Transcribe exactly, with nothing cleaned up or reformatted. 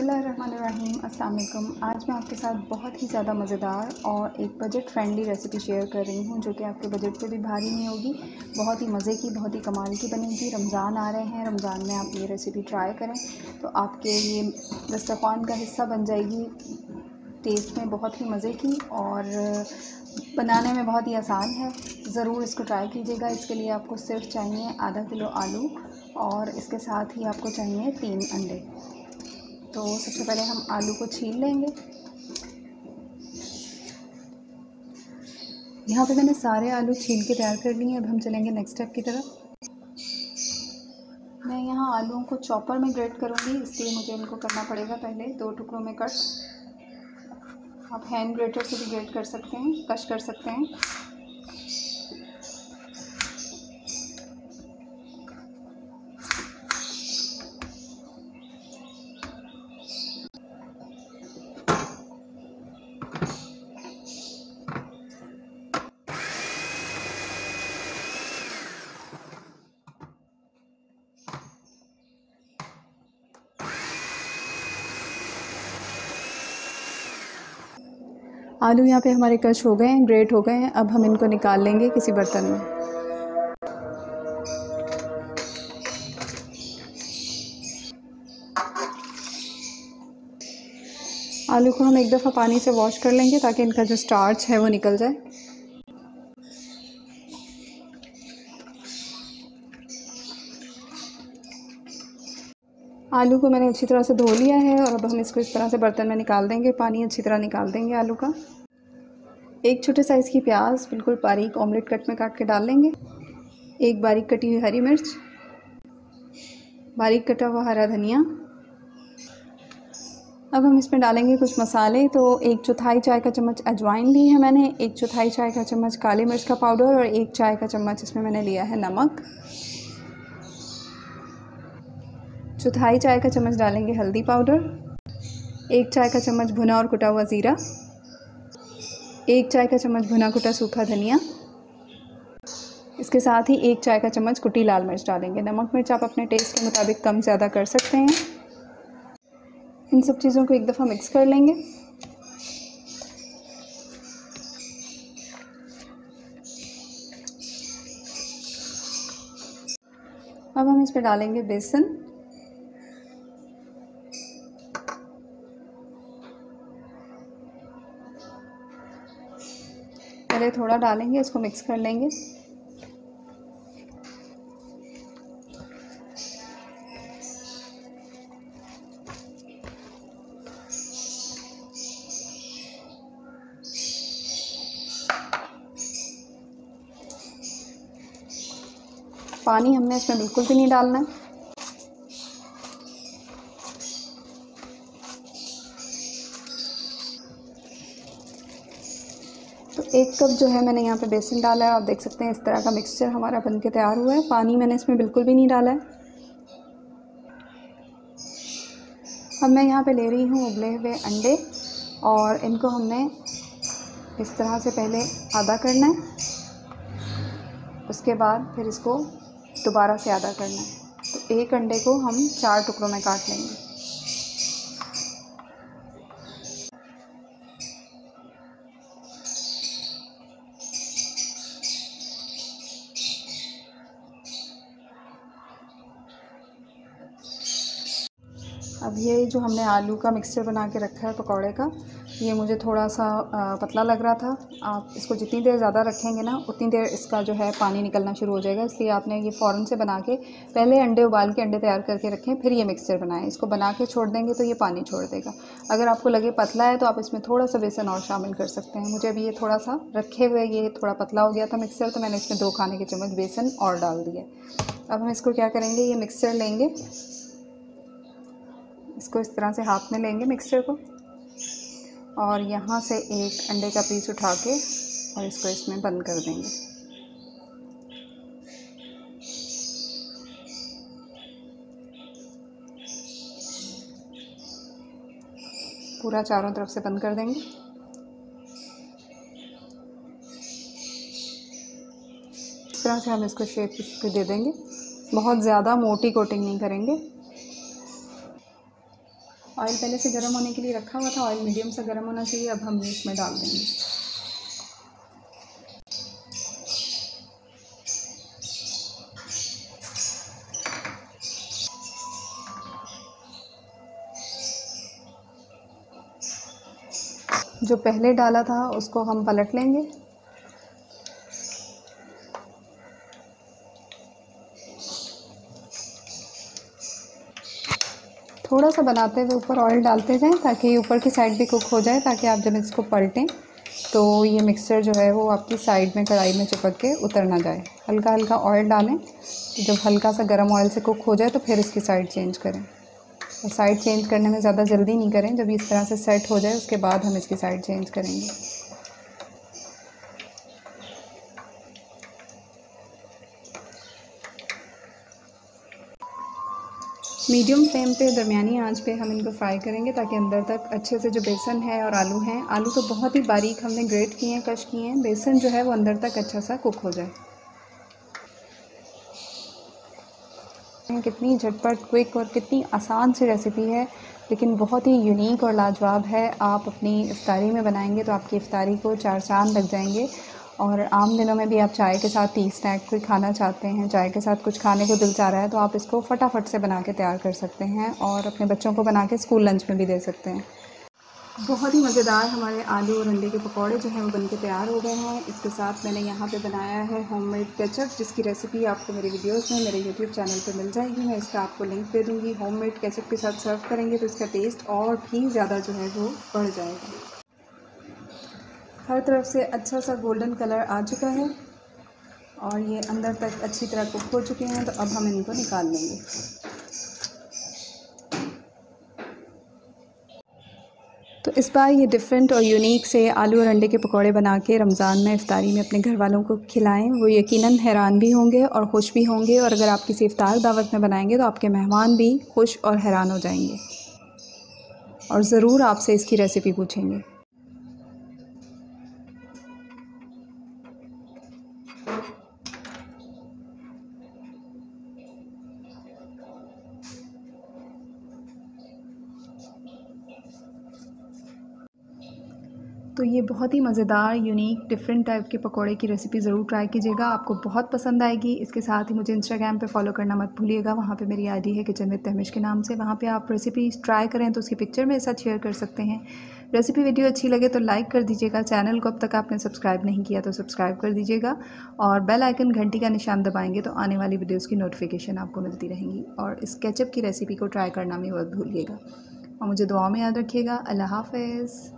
बिस्मिल्लाहिर्रहमानिर्रहीम। अस्सलाम वालेकुम। आज मैं आपके साथ बहुत ही ज़्यादा मज़ेदार और एक बजट फ्रेंडली रेसिपी शेयर कर रही हूँ, जो कि आपके बजट पे भी भारी नहीं होगी। बहुत ही मज़े की, बहुत ही कमाल की बनेगी। रमज़ान आ रहे हैं, रमज़ान में आप ये रेसिपी ट्राई करें तो आपके ये दस्तरख़्वान का हिस्सा बन जाएगी। टेस्ट में बहुत ही मज़े की और बनाने में बहुत ही आसान है। ज़रूर इसको ट्राई कीजिएगा। इसके लिए आपको सिर्फ चाहिए आधा किलो आलू और इसके साथ ही आपको चाहिए तीन अंडे। तो सबसे पहले हम आलू को छील लेंगे। यहाँ पे मैंने सारे आलू छील के तैयार कर लिए हैं। अब हम चलेंगे नेक्स्ट स्टेप की तरफ। मैं यहाँ आलूओं को चॉपर में ग्रेट करूँगी, इसलिए मुझे इनको करना पड़ेगा पहले दो टुकड़ों में कट। आप हैंड ग्रेटर से भी ग्रेट कर सकते हैं, कश कर सकते हैं। आलू यहाँ पे हमारे कश हो गए हैं, ग्रेट हो गए हैं। अब हम इनको निकाल लेंगे किसी बर्तन में। आलू को हम एक दफ़ा पानी से वॉश कर लेंगे ताकि इनका जो स्टार्च है वो निकल जाए। आलू को मैंने अच्छी तरह से धो लिया है और अब हम इसको इस तरह से बर्तन में निकाल देंगे। पानी अच्छी तरह निकाल देंगे आलू का। एक छोटे साइज़ की प्याज बिल्कुल बारीक ऑमलेट कट में काट के डाल लेंगे। एक बारीक कटी हुई हरी मिर्च, बारीक कटा हुआ हरा धनिया। अब हम इसमें डालेंगे कुछ मसाले। तो एक चौथाई चाय का चम्मच अजवाइन ली है मैंने, एक चौथाई चाय का चम्मच काली मिर्च का पाउडर और एक चाय का चम्मच इसमें मैंने लिया है नमक। चौथाई चाय का चम्मच डालेंगे हल्दी पाउडर, एक चाय का चम्मच भुना और कुटा हुआ ज़ीरा, एक चाय का चम्मच भुना कुटा सूखा धनिया। इसके साथ ही एक चाय का चम्मच कुटी लाल मिर्च डालेंगे। नमक मिर्च आप अपने टेस्ट के मुताबिक कम ज़्यादा कर सकते हैं। इन सब चीज़ों को एक दफ़ा मिक्स कर लेंगे। अब हम इसमें डालेंगे बेसन। पहले थोड़ा डालेंगे, इसको मिक्स कर लेंगे। पानी हमने इसमें बिल्कुल भी नहीं डालना है। तो एक कप जो है मैंने यहाँ पे बेसन डाला है। आप देख सकते हैं इस तरह का मिक्सचर हमारा बनके तैयार हुआ है। पानी मैंने इसमें बिल्कुल भी नहीं डाला है। अब मैं यहाँ पे ले रही हूँ उबले हुए अंडे और इनको हमने इस तरह से पहले आधा करना है, उसके बाद फिर इसको दोबारा से आधा करना है। तो एक अंडे को हम चार टुकड़ों में काट लेंगे। अब ये जो हमने आलू का मिक्सचर बना के रखा है पकौड़े का, ये मुझे थोड़ा सा पतला लग रहा था। आप इसको जितनी देर ज़्यादा रखेंगे ना उतनी देर इसका जो है पानी निकलना शुरू हो जाएगा। इसलिए आपने ये फ़ौरन से बना के पहले अंडे उबाल के अंडे तैयार करके रखें, फिर ये मिक्सचर बनाएं। इसको बना के छोड़ देंगे तो ये पानी छोड़ देगा। अगर आपको लगे पतला है तो आप इसमें थोड़ा सा बेसन और शामिल कर सकते हैं। मुझे अभी ये थोड़ा सा रखे हुए ये थोड़ा पतला हो गया था मिक्सचर, तो मैंने इसमें दो खाने के चम्मच बेसन और डाल दिया। अब हम इसको क्या करेंगे, ये मिक्सचर लेंगे, इसको इस तरह से हाथ में लेंगे मिक्सचर को और यहाँ से एक अंडे का पीस उठा के और इसको इसमें बंद कर देंगे। पूरा चारों तरफ से बंद कर देंगे। इस तरह से हम इसको शेप इसको दे देंगे। बहुत ज़्यादा मोटी कोटिंग नहीं करेंगे। ऑयल पहले से गर्म होने के लिए रखा हुआ था, ऑयल मीडियम से गर्म होना चाहिए। अब हम इसमें डाल देंगे। जो पहले डाला था उसको हम पलट लेंगे। थोड़ा सा बनाते हुए ऊपर ऑयल डालते जाएं ताकि ऊपर की साइड भी कुक हो जाए, ताकि आप जब इसको पलटें तो ये मिक्सचर जो है वो आपकी साइड में कढ़ाई में चिपक के उतर ना जाए। हल्का हल्का ऑयल डालें, जब हल्का सा गर्म ऑयल से कुक हो जाए तो फिर इसकी साइड चेंज करें। और साइड चेंज करने में ज़्यादा जल्दी नहीं करें, जब इस तरह से सेट हो जाए उसके बाद हम इसकी साइड चेंज करेंगे। मीडियम फ्लेम पे दरमियानी आंच पे हम इनको फ्राई करेंगे ताकि अंदर तक अच्छे से जो बेसन है और आलू हैं, आलू तो बहुत ही बारीक हमने ग्रेट किए हैं, कश किए हैं, बेसन जो है वो अंदर तक अच्छा सा कुक हो जाए। कितनी झटपट, क्विक और कितनी आसान सी रेसिपी है, लेकिन बहुत ही यूनिक और लाजवाब है। आप अपनी इफ्तारी में बनाएंगे तो आपकी इफ्तारी को चार चांद लग जाएंगे। और आम दिनों में भी आप चाय के साथ टी स्नैक कोई खाना चाहते हैं, चाय के साथ कुछ खाने को दिल चाह रहा है, तो आप इसको फटाफट से बना के तैयार कर सकते हैं और अपने बच्चों को बना के स्कूल लंच में भी दे सकते हैं। बहुत ही मज़ेदार हमारे आलू और अंडे के पकौड़े जो हैं वो बनके तैयार हो गए हैं। इसके साथ मैंने यहाँ पे बनाया है होममेड केचप, जिसकी रेसिपी आपको मेरी वीडियोस में मेरे यूट्यूब चैनल पे मिल जाएगी। मैं इसका आपको लिंक दे दूँगी। होममेड केचप के साथ सर्व करेंगे तो इसका टेस्ट और भी ज़्यादा जो है वो बढ़ जाएगा। हर तरफ से अच्छा सा गोल्डन कलर आ चुका है और ये अंदर तक अच्छी तरह कुक हो चुके हैं, तो अब हम इनको निकाल लेंगे। तो इस बार ये डिफरेंट और यूनिक से आलू और अंडे के पकौड़े बना के रमज़ान में इफ्तारी में अपने घर वालों को खिलाएं। वो यकीनन हैरान भी होंगे और खुश भी होंगे, और अगर आप किसी इफ्तार दावत में बनाएंगे तो आपके मेहमान भी खुश और हैरान हो जाएंगे और ज़रूर आपसे इसकी रेसिपी पूछेंगे। तो ये बहुत ही मज़ेदार, यूनिक, डिफरेंट टाइप के पकोड़े की रेसिपी ज़रूर ट्राई कीजिएगा, आपको बहुत पसंद आएगी। इसके साथ ही मुझे इंस्टाग्राम पे फॉलो करना मत भूलिएगा। वहाँ पे मेरी आईडी है किचन विद तहमिश के नाम से। वहाँ पे आप रेसिपी ट्राई करें तो उसकी पिक्चर मेरे साथ शेयर कर सकते हैं। रेसिपी वीडियो अच्छी लगे तो लाइक कर दीजिएगा। चैनल को अब तक आपने सब्सक्राइब नहीं किया तो सब्सक्राइब कर दीजिएगा और बेल आइकन घंटी का निशान दबाएंगे तो आने वाली वीडियोज़ की नोटिफिकेशन आपको मिलती रहेंगी। और इस केचप की रेसिपी को ट्राई करना भी मत भूलिएगा और मुझे दुआओं में याद रखिएगा। अल्लाह हाफ़िज़।